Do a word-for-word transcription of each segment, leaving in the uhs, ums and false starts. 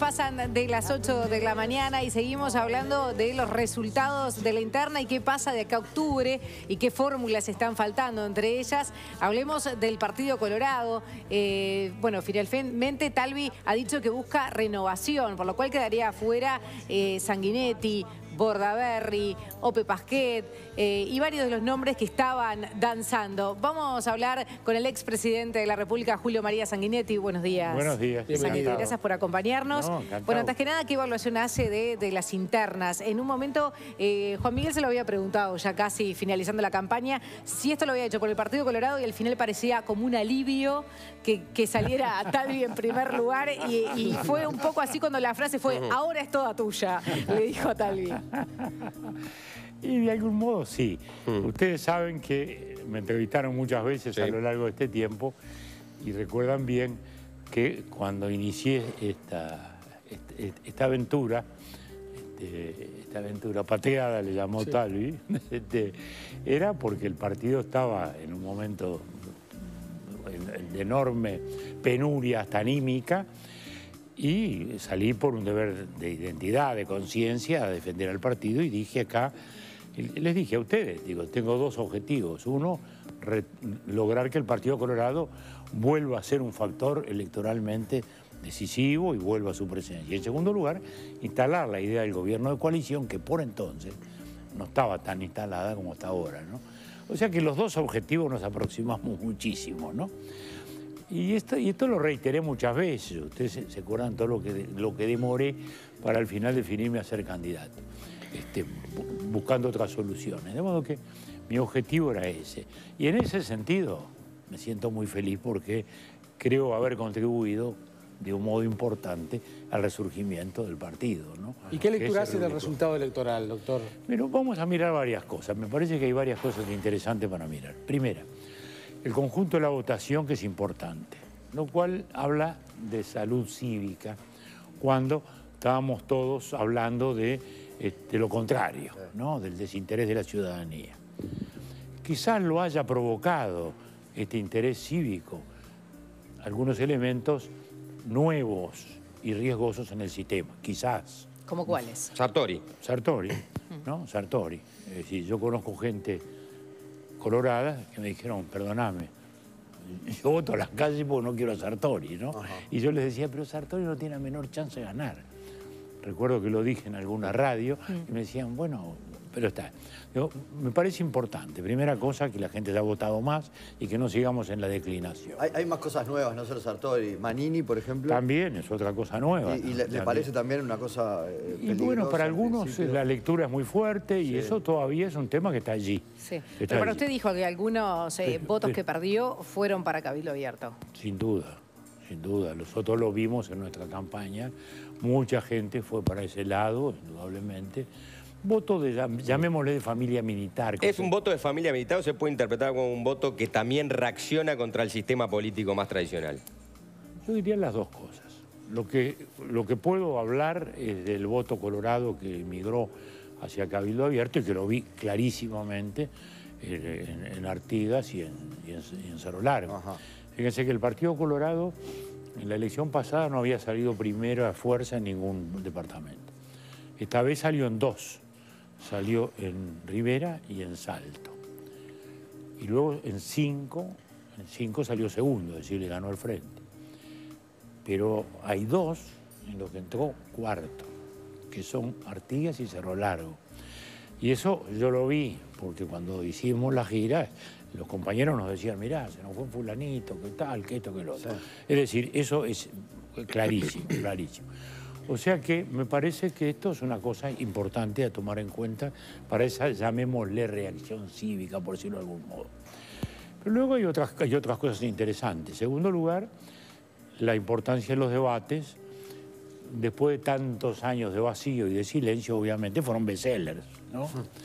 pasan de las ocho de la mañana y seguimos hablando de los resultados de la interna y qué pasa de acá a octubre y qué fórmulas están faltando. Entre ellas, hablemos del Partido Colorado. Eh, bueno, finalmente Talvi ha dicho que busca renovación, por lo cual quedaría afuera eh, Sanguinetti, Bordaberry, Ope Pasquet eh, y varios de los nombres que estaban danzando. Vamos a hablar con el expresidente de la República, Julio María Sanguinetti. Buenos días. Buenos días. Sanguinetti, gracias por acompañarnos. No, bueno, antes que nada, ¿qué evaluación hace de, de las internas? En un momento, eh, Juan Miguel se lo había preguntado, ya casi finalizando la campaña, si esto lo había hecho por el Partido Colorado y al final parecía como un alivio que, que saliera a Talvi en primer lugar y, y fue un poco así cuando la frase fue, ahora es toda tuya, le dijo a Talvi. Y de algún modo sí. Mm. Ustedes saben que me entrevistaron muchas veces sí. a lo largo de este tiempo y recuerdan bien que cuando inicié esta, esta, esta aventura, este, esta aventura pateada, le llamó sí. Talvi, este, era porque el partido estaba en un momento de enorme penuria hasta anímica. Y salí por un deber de identidad, de conciencia, a defender al partido y dije acá, les dije a ustedes, digo, tengo dos objetivos. Uno, re, lograr que el Partido Colorado vuelva a ser un factor electoralmente decisivo y vuelva a su presencia. Y en segundo lugar, instalar la idea del gobierno de coalición, que por entonces no estaba tan instalada como está ahora, ¿no? O sea que los dos objetivos nos aproximamos muchísimo, ¿no? Y esto, y esto lo reiteré muchas veces. Ustedes se, se acuerdan todo lo que, lo que demoré para al final definirme a ser candidato, este, bu buscando otras soluciones. De modo que mi objetivo era ese. Y en ese sentido me siento muy feliz porque creo haber contribuido de un modo importante al resurgimiento del partido, ¿no? ¿Y qué lectura hace del resultado electoral, doctor? Pero vamos a mirar varias cosas. Me parece que hay varias cosas interesantes para mirar. Primera, el conjunto de la votación, que es importante, lo cual habla de salud cívica, cuando estábamos todos hablando de, de lo contrario, ¿no? Del desinterés de la ciudadanía. Quizás lo haya provocado este interés cívico algunos elementos nuevos y riesgosos en el sistema, quizás. ¿Cómo cuáles? Sartori. Sartori, ¿no? Sartori. Es decir, yo conozco gente colorada que me dijeron, perdóname, yo voto a las calles porque no quiero a Sartori, ¿no? Ajá. Y yo les decía, pero Sartori no tiene la menor chance de ganar. Recuerdo que lo dije en alguna radio mm. y me decían, bueno, pero está. Digo, me parece importante, primera cosa, que la gente haya votado más y que no sigamos en la declinación. Hay, hay más cosas nuevas, no solo Sartori. Manini, por ejemplo. También es otra cosa nueva. ¿Y, y le, le parece también una cosa eh, y bueno, para algunos la lectura es muy fuerte y sí. eso todavía es un tema que está allí. Sí. Está Pero para allí. usted dijo que algunos eh, sí, votos sí. que perdió fueron para Cabildo Abierto. Sin duda, sin duda. Nosotros lo vimos en nuestra campaña. Mucha gente fue para ese lado, indudablemente. Voto de, llamémosle de familia militar. ¿Es un voto de familia militar o se puede interpretar como un voto que también reacciona contra el sistema político más tradicional? Yo diría las dos cosas. Lo que, lo que puedo hablar es del voto colorado que migró hacia Cabildo Abierto y que lo vi clarísimamente en, en Artigas y en, y en, y en Cerro Largo. Ajá. Fíjense que el Partido Colorado en la elección pasada no había salido primero a fuerza en ningún departamento. Esta vez salió en dos. Salió en Rivera y en Salto. Y luego en cinco, en cinco salió segundo, es decir, le ganó al frente. Pero hay dos en los que entró cuarto, que son Artigas y Cerro Largo. Y eso yo lo vi, porque cuando hicimos la gira, los compañeros nos decían, mirá, se nos fue fulanito, qué tal, qué esto, qué lo otro. Sí. Es decir, eso es clarísimo, clarísimo. O sea que me parece que esto es una cosa importante a tomar en cuenta para esa, llamémosle, reacción cívica, por decirlo de algún modo. Pero luego hay otras, hay otras cosas interesantes. En segundo lugar, la importancia de los debates, después de tantos años de vacío y de silencio, obviamente, fueron bestsellers, ¿no?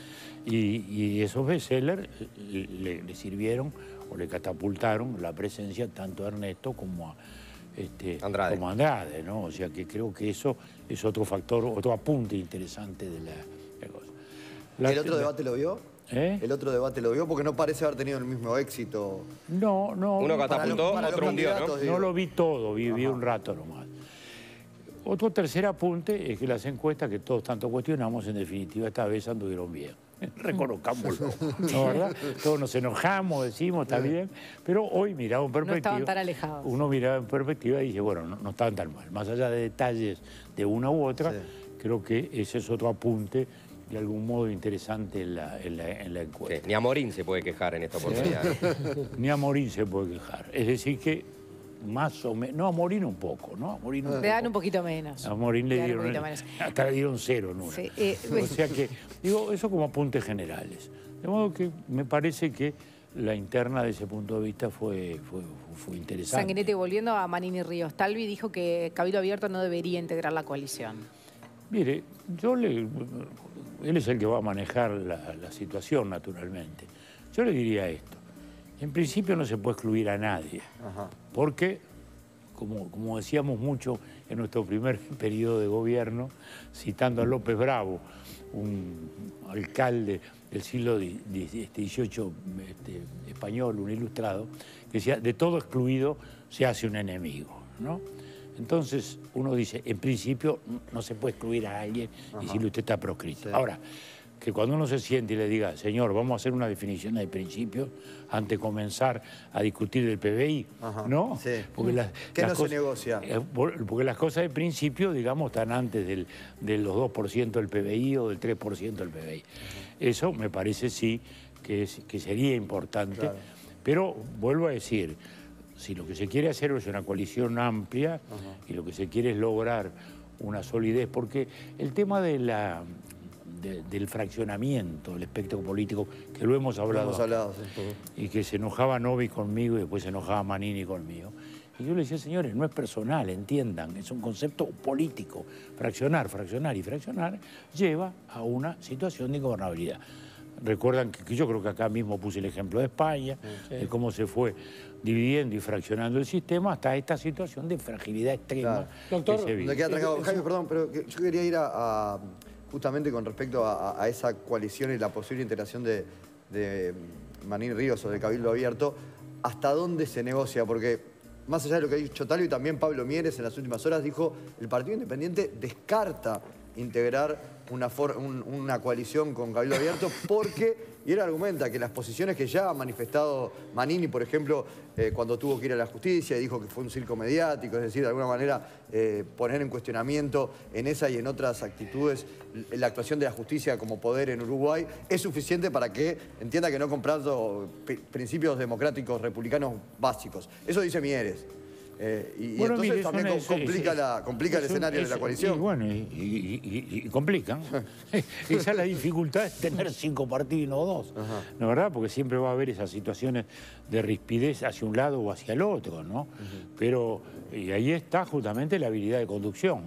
Y, y esos bestsellers le, le sirvieron o le catapultaron la presencia tanto a Ernesto como a Este, Andrade. como Andrade, ¿no? O sea que creo que eso es otro factor, otro apunte interesante de la, la cosa. La, ¿El otro la, debate lo vio? ¿Eh? ¿El otro debate lo vio? Porque no parece haber tenido el mismo éxito. No, no. Uno catapultó, otro hundió, ¿no? No lo vi todo, vi, vi un rato nomás. Otro tercer apunte es que las encuestas que todos tanto cuestionamos, en definitiva, esta vez anduvieron bien. Reconozcámoslo, ¿no, verdad? Todos nos enojamos, decimos, está bien, pero hoy mirado en perspectiva... No estaban tan alejados. Uno miraba en perspectiva y dice, bueno, no, no estaban tan mal. Más allá de detalles de una u otra, sí. Creo que ese es otro apunte de algún modo interesante en la, en la, en la encuesta. Sí, ni Amorín se puede quejar en esta oportunidad. Ni Amorín se puede quejar. Es decir que más o menos... No, a Amorín un poco, ¿no? A Amorín un le poco. dan un poquito menos. A Amorín le, le dieron... El, hasta le dieron cero en una. Sí, eh, o sea que, digo, eso como apuntes generales. De modo que me parece que la interna de ese punto de vista fue, fue, fue interesante. Sanguinetti, volviendo a Manini Ríos, Talvi dijo que Cabildo Abierto no debería integrar la coalición. Mire, yo le... Él es el que va a manejar la, la situación, naturalmente. Yo le diría esto. En principio no se puede excluir a nadie. Ajá. Porque, como, como decíamos mucho en nuestro primer periodo de gobierno, citando a López Bravo, un alcalde del siglo dieciocho este, español, un ilustrado, que decía, de todo excluido se hace un enemigo, ¿no? Entonces uno dice, en principio no se puede excluir a alguien y decirle usted está proscrito. Sí. Ahora, que cuando uno se siente y le diga, señor, vamos a hacer una definición de principio antes de comenzar a discutir del P B I, Ajá. ¿no? Sí. Porque las, ¿Qué las no cosas, se negocia? Porque las cosas de principio, digamos, están antes del, de los dos por ciento del P B I o del tres por ciento del P B I. Ajá. Eso me parece sí que, es, que sería importante, claro. Pero vuelvo a decir, si lo que se quiere hacer es una coalición amplia Ajá. y lo que se quiere es lograr una solidez, porque el tema de la, de, del fraccionamiento del espectro político, que lo hemos hablado, lo hemos hablado sí. y que se enojaba Novi conmigo y después se enojaba Manini conmigo. Y yo le decía, señores, no es personal, entiendan, es un concepto político. Fraccionar, fraccionar y fraccionar lleva a una situación de ingobernabilidad. Recuerdan que, que yo creo que acá mismo puse el ejemplo de España, sí. de cómo se fue dividiendo y fraccionando el sistema hasta esta situación de fragilidad extrema. Claro. Doctor, que se vive. Me queda trancado. Jaime, perdón, pero que yo quería ir a, a justamente con respecto a, a esa coalición y la posible integración de, de Manini Ríos o de Cabildo Abierto, ¿hasta dónde se negocia? Porque más allá de lo que ha dicho Talvi, también Pablo Mieres en las últimas horas dijo el Partido Independiente descarta integrar una, for, un, una coalición con Cabildo Abierto porque, y él argumenta que las posiciones que ya ha manifestado Manini, por ejemplo, eh, cuando tuvo que ir a la justicia y dijo que fue un circo mediático, es decir, de alguna manera eh, poner en cuestionamiento en esa y en otras actitudes la actuación de la justicia como poder en Uruguay, es suficiente para que entienda que no comprando principios democráticos republicanos básicos. Eso dice Mieres. Eh, y, bueno, y entonces mire, también es, complica, es, la, complica es, el escenario es, de la coalición. Y bueno, y, y, y, y complican. Esa es la dificultad de tener cinco partidos y no dos. Ajá. ¿No, verdad? Porque siempre va a haber esas situaciones de rispidez hacia un lado o hacia el otro, ¿no? Uh-huh. Pero y ahí está justamente la habilidad de conducción.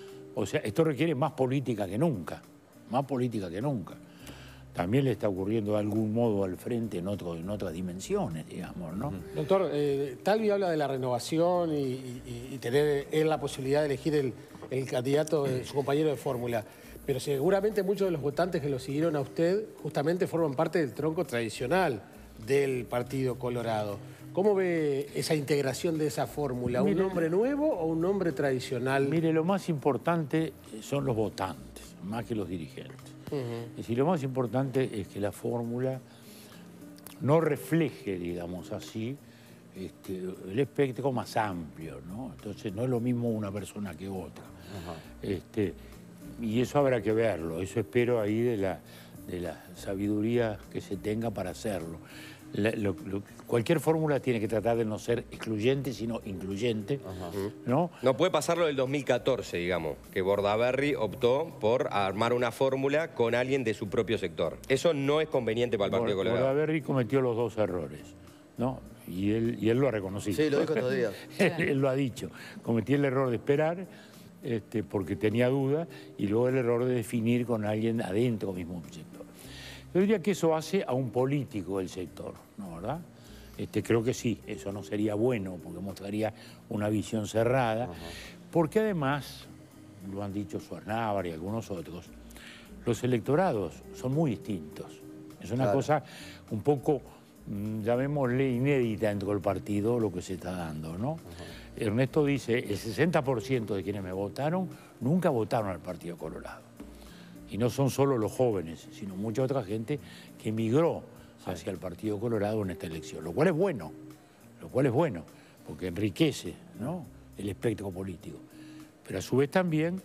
O sea, esto requiere más política que nunca. Más política que nunca. También le está ocurriendo de algún modo al frente en, otro, en otras dimensiones, digamos, ¿no? Doctor, eh, Talvi habla de la renovación y, y, y tener él la posibilidad de elegir el, el candidato de su compañero de fórmula, pero seguramente muchos de los votantes que lo siguieron a usted justamente forman parte del tronco tradicional del Partido Colorado. ¿Cómo ve esa integración de esa fórmula? ¿Un nombre nuevo o un nombre tradicional? Mire, lo más importante son los votantes, más que los dirigentes. Uh-huh. Es decir, lo más importante es que la fórmula no refleje, digamos así, este, el espectro más amplio, ¿no? Entonces no es lo mismo una persona que otra. Uh-huh. este, y eso habrá que verlo, eso espero ahí de la, de la sabiduría que se tenga para hacerlo. La, lo, lo, cualquier fórmula tiene que tratar de no ser excluyente, sino incluyente, uh-huh. ¿no? No puede pasarlo del dos mil catorce, digamos, que Bordaberry optó por armar una fórmula con alguien de su propio sector. Eso no es conveniente para el Partido Colorado. Bordaberry cometió los dos errores, ¿no? Y él, y él lo ha reconocido. Sí, lo dijo estos días. él, él lo ha dicho. Cometí el error de esperar, este, porque tenía duda, y luego el error de definir con alguien adentro mismo del sector. Yo diría que eso hace a un político del sector, ¿no, verdad? Este, creo que sí, eso no sería bueno porque mostraría una visión cerrada, uh-huh. porque además, lo han dicho Suárez y algunos otros, los electorados son muy distintos. Es una claro. cosa un poco, llamémosle, inédita dentro del partido lo que se está dando, ¿no? Uh-huh. Ernesto dice, el sesenta por ciento de quienes me votaron nunca votaron al Partido Colorado. Y no son solo los jóvenes, sino mucha otra gente que emigró hacia el Partido Colorado en esta elección, lo cual es bueno, lo cual es bueno, porque enriquece, ¿no?, el espectro político. Pero a su vez también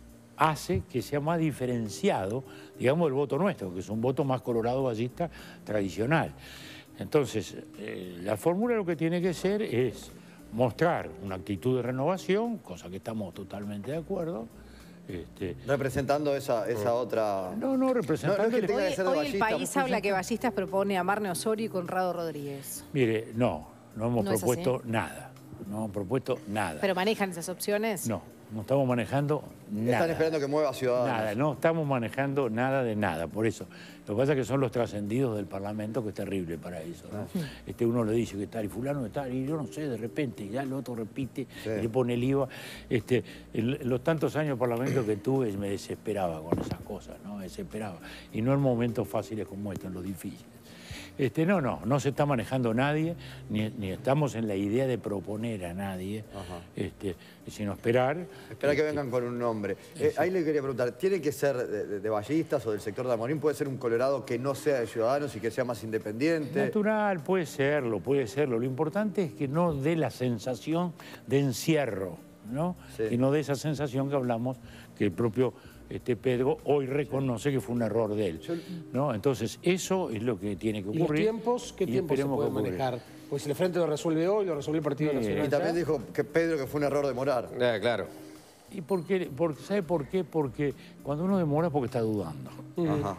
hace que sea más diferenciado, digamos, el voto nuestro, que es un voto más colorado-ballista tradicional. Entonces, eh, la fórmula lo que tiene que ser es mostrar una actitud de renovación, cosa que estamos totalmente de acuerdo. Este, representando esa, esa otra... No, no, representando... No, no es que tenga hoy que ser de hoy Ballista, el país habla que Ballistas propone a Marne Osorio y Conrado Rodríguez. Mire, no, no hemos ¿No es propuesto así? nada. No hemos propuesto nada. ¿Pero manejan esas opciones? No, no estamos manejando nada. Están esperando que mueva Ciudadanos. Nada, no estamos manejando nada de nada, por eso. Lo que pasa es que son los trascendidos del Parlamento, que es terrible para eso, ¿no? Ah. Este, uno le dice que tal y fulano está, y yo no sé, de repente, ya el otro repite, Sí. y le pone el IVA. Este, en los tantos años de Parlamento que tuve me desesperaba con esas cosas, ¿no? Me desesperaba. Y no en momentos fáciles como estos, en los difíciles. Este, no, no, no se está manejando nadie, ni, ni estamos en la idea de proponer a nadie, este, sino esperar. Espera que este, vengan con un nombre. Eh, ahí le quería preguntar, ¿tiene que ser de, de, de Ballistas o del sector de Amorín? ¿Puede ser un Colorado que no sea de Ciudadanos y que sea más independiente? Natural, puede serlo, puede serlo. Lo importante es que no dé la sensación de encierro, ¿no? Sí. Que no dé esa sensación que hablamos, que el propio este, Pedro hoy reconoce que fue un error de él, ¿no? Entonces, eso es lo que tiene que ¿Y los ocurrir. tiempos? ¿Qué y tiempo se esperemos puede que ocurra. manejar? Pues si el Frente lo resuelve hoy, lo resuelve el Partido Sí. Nacional. Y también ya. dijo que Pedro que fue un error demorar. Eh, claro. ¿Y por qué? Por- ¿Sabe por qué? Porque cuando uno demora es porque está dudando. Ajá.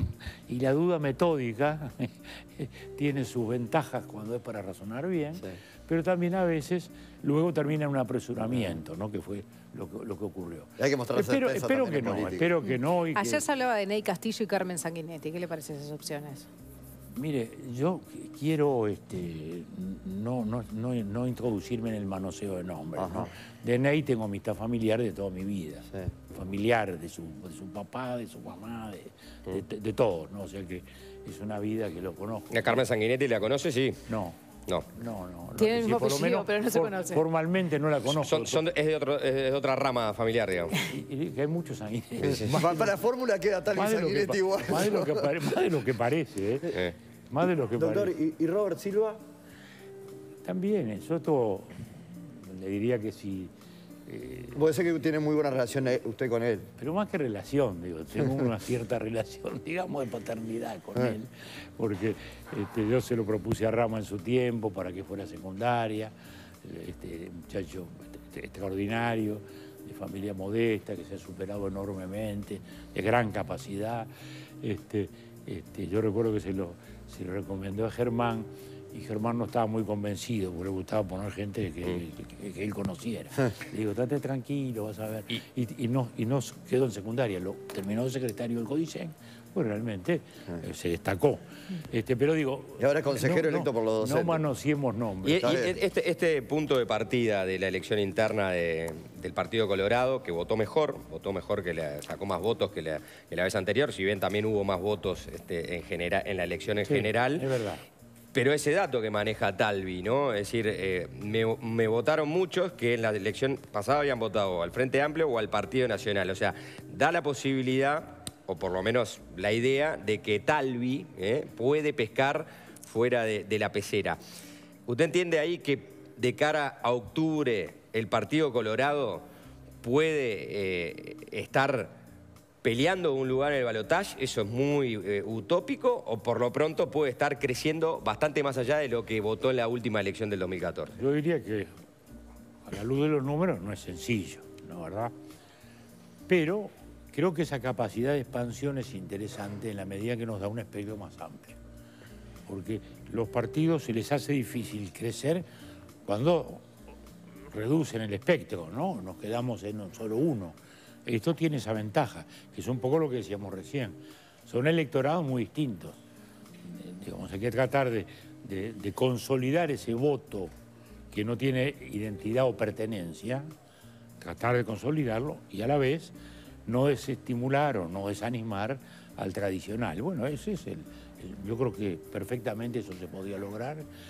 Y la duda metódica tiene sus ventajas cuando es para razonar bien, Sí. pero también a veces luego termina en un apresuramiento, ¿no? Que fue lo que, lo que ocurrió. Y hay que mostrar Espero, certeza espero también que en no, política. espero que no. Y que- Ayer se hablaba de Ney Castillo y Carmen Sanguinetti. ¿Qué le parecen esas opciones? Mire, yo quiero este, no, no, no, no introducirme en el manoseo de nombres, Ajá. ¿no? De Ney tengo amistad familiar de toda mi vida. Sí. Familiar, de su, de su papá, de su mamá, de, de, de, de todo, ¿no? O sea que es una vida que lo conozco. ¿A Carmen Sanguinetti la conoce? Sí. No. No. No, no. no, Tiene el sí, mismo por lo apellido, menos pero no se for- conoce. Formalmente no la conozco. Son, son- es, de otro- es de otra rama familiar, digamos. Y, y que hay muchos sanguinetti. Pa- Para la fórmula queda tal y Más de, lo que, Sanguinetti pa- igual. más de lo que pare- más de lo que parece, ¿eh? Eh. Más de lo que Doctor, parece. ¿y, y Robert Silva? También, eh, yo le diría que sí. eh, Puede ser que tiene muy buena relación eh, usted con él. pero más que relación, digo, tengo una cierta relación, digamos, de paternidad con él, porque este, yo se lo propuse a Rama en su tiempo para que fuera secundaria, este muchacho este, extraordinario, de familia modesta, que se ha superado enormemente, de gran capacidad. Este, este, yo recuerdo que se lo, se lo recomendó a Germán, y Germán no estaba muy convencido, porque le gustaba poner gente que, que- que él conociera. Le digo, estate tranquilo, vas a ver. Y, y no, y no quedó en secundaria, lo terminó de secretario del Codicen, pues realmente eh, se destacó. Este, pero digo... Y ahora es consejero electo por los No docentes. manoseemos Y, nombres. y Está bien. este, este punto de partida de la elección interna de- del Partido Colorado, que votó mejor, votó mejor, que la, sacó más votos que la, que la vez anterior, si bien también hubo más votos este, en, genera- en la elección en Sí, general. es verdad. Pero ese dato que maneja Talvi, ¿no? Es decir, eh, me, me votaron muchos que en la elección pasada habían votado al Frente Amplio o al Partido Nacional. O sea, da la posibilidad, o por lo menos la idea, de que Talvi eh, puede pescar fuera de, de la pecera. ¿Usted entiende ahí que de cara a octubre el Partido Colorado puede eh, estar peleando un lugar en el balotaje? ¿Eso es muy eh, utópico o por lo pronto puede estar creciendo bastante más allá de lo que votó en la última elección del dos mil catorce? Yo diría que a la luz de los números no es sencillo, ¿no, verdad? Pero creo que esa capacidad de expansión es interesante en la medida que nos da un espectro más amplio. Porque los partidos se les hace difícil crecer cuando reducen el espectro, ¿no? Nos quedamos en solo uno. Esto tiene esa ventaja, que es un poco lo que decíamos recién. Son electorados muy distintos. Eh, Digamos, hay que tratar de, de- de consolidar ese voto que no tiene identidad o pertenencia, tratar de consolidarlo y a la vez no desestimular o no desanimar al tradicional. Bueno, ese es el, el- yo creo que perfectamente eso se podía lograr.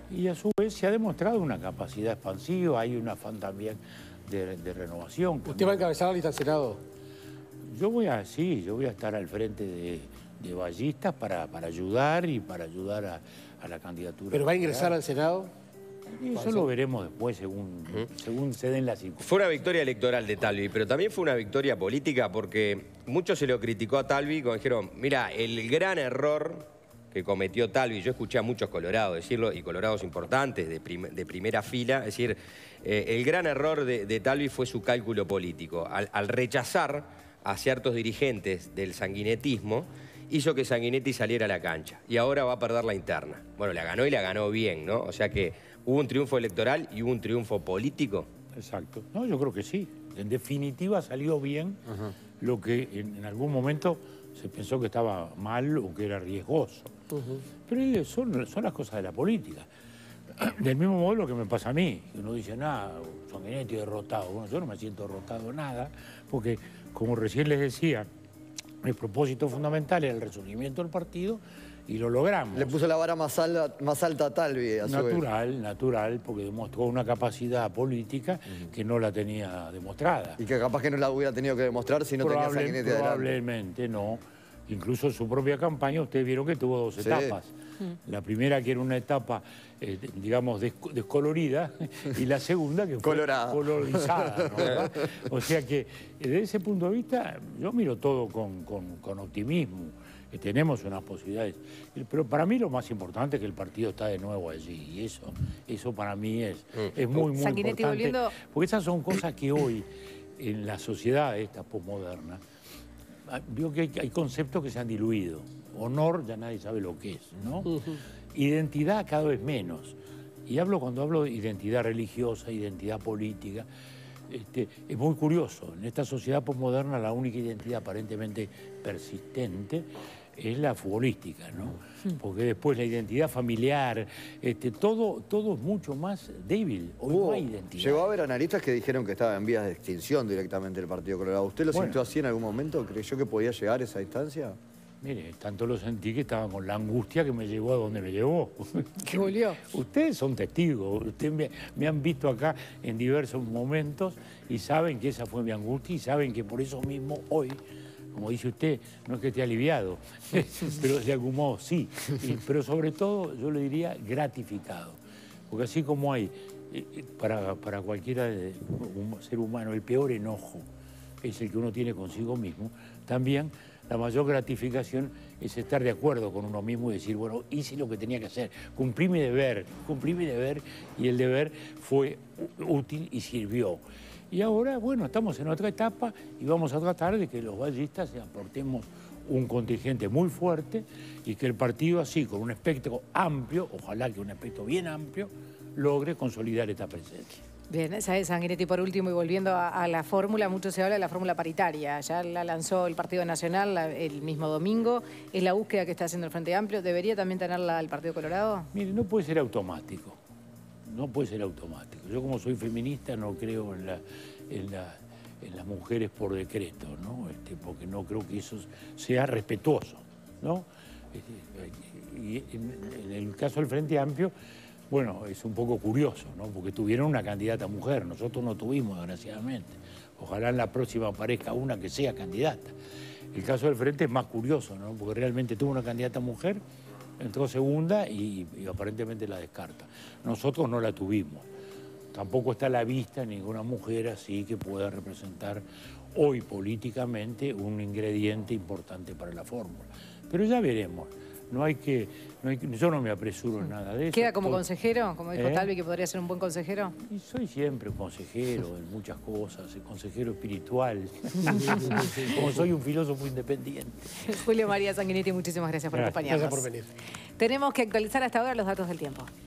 Y a su vez se ha demostrado una capacidad expansiva, hay un afán también de, de renovación. ¿Usted va a encabezar la lista al Senado? Yo voy a, sí, yo voy a estar al frente de, de ballistas para, para ayudar y para ayudar a, a la candidatura. ¿Pero va a ingresar al Senado? Y eso lo veremos después, según, uh-huh. según se den las circunstancias. Fue una victoria electoral de Talvi, pero también fue una victoria política porque mucho se lo criticó a Talvi cuando dijeron, mira, el gran error que cometió Talvi, yo escuché a muchos colorados decirlo, y colorados importantes de, prim de primera fila, es decir, eh, el gran error de, de Talvi fue su cálculo político. Al, al rechazar a ciertos dirigentes del sanguinetismo, hizo que Sanguinetti saliera a la cancha. Y ahora va a perder la interna. Bueno, la ganó y la ganó bien, ¿no? O sea que hubo un triunfo electoral y hubo un triunfo político. Exacto. No, yo creo que sí. En definitiva salió bien uh-huh. lo que en, en algún momento se pensó que estaba mal o que era riesgoso. Uh-huh. Pero son, son las cosas de la política. Del mismo modo lo que me pasa a mí. Uno dice, nada, Sanguinetti derrotado. Bueno, yo no me siento derrotado nada, porque como recién les decía, el propósito fundamental era el resurgimiento del partido y lo logramos. Le puso la vara más alta, más alta a Talvi, a su Natural, vez. natural, porque demostró una capacidad política uh-huh. que no la tenía demostrada. Y que capaz que no la hubiera tenido que demostrar si no Probable, tenía Sanguinetti adelante. Probablemente no. Incluso en su propia campaña ustedes vieron que tuvo dos sí. etapas. Mm. La primera que era una etapa, eh, digamos, des descolorida y la segunda que fue Colorada. colorizada. ¿no? O sea que desde ese punto de vista yo miro todo con, con, con optimismo. Que tenemos unas posibilidades. Pero para mí lo más importante es que el partido está de nuevo allí. Y eso, eso para mí es, mm. es muy, muy Sanguinetti importante. Volviendo... Porque esas son cosas que hoy, en la sociedad esta posmoderna, veo que hay, hay conceptos que se han diluido. Honor ya nadie sabe lo que es, ¿no? Uh-huh. Identidad cada vez menos. Y hablo cuando hablo de identidad religiosa, identidad política. Este, es muy curioso. En esta sociedad posmoderna la única identidad aparentemente persistente es la futbolística, ¿no? Uh-huh. Porque después la identidad familiar, este, todo, todo es mucho más débil. Hoy Hubo, no hay identidad. Llegó a haber analistas que dijeron que estaba en vías de extinción directamente el Partido Colorado. ¿Usted lo bueno, sintió así en algún momento? ¿Creyó que podía llegar a esa distancia? Mire, tanto lo sentí que estaba con la angustia que me llevó a donde me llevó. ¿Qué volvió? Ustedes son testigos, ustedes me, me han visto acá en diversos momentos y saben que esa fue mi angustia y saben que por eso mismo hoy, como dice usted, no es que esté aliviado, pero de algún modo sí. Y, pero sobre todo, yo le diría gratificado. Porque así como hay, para, para cualquiera de, un ser humano, el peor enojo es el que uno tiene consigo mismo, también la mayor gratificación es estar de acuerdo con uno mismo y decir, bueno, hice lo que tenía que hacer, cumplí mi deber, cumplí mi deber y el deber fue útil y sirvió. Y ahora, bueno, estamos en otra etapa y vamos a tratar de que los ballistas aportemos un contingente muy fuerte y que el partido así, con un espectro amplio, ojalá que un espectro bien amplio, logre consolidar esta presencia. Bien, Sanguinetti, por último, y volviendo a, a la fórmula, mucho se habla de la fórmula paritaria. Ya la lanzó el Partido Nacional la, el mismo domingo. ¿Es la búsqueda que está haciendo el Frente Amplio? ¿Debería también tenerla el Partido Colorado? Mire, no puede ser automático. No puede ser automático. Yo, como soy feminista, no creo en, la, en, la, en las mujeres por decreto, ¿no? Este, porque no creo que eso sea respetuoso, ¿no? Este, y en, en el caso del Frente Amplio, bueno, es un poco curioso, ¿no? Porque tuvieron una candidata mujer, nosotros no tuvimos, desgraciadamente. Ojalá en la próxima aparezca una que sea candidata. El caso del Frente es más curioso, ¿no? Porque realmente tuvo una candidata mujer, entró segunda y, y aparentemente la descarta. Nosotros no la tuvimos. Tampoco está a la vista ninguna mujer así que pueda representar hoy políticamente un ingrediente importante para la fórmula. Pero ya veremos. No hay que, no hay, yo no me apresuro en nada de eso. ¿Queda como Todo, consejero? Como dijo ¿eh? Talvi, que podría ser un buen consejero. Y soy siempre un consejero en muchas cosas, el consejero espiritual. Como soy un filósofo independiente. Julio María Sanguinetti, muchísimas gracias por Gracias. acompañarnos. Gracias por venir. Tenemos que actualizar hasta ahora los datos del tiempo.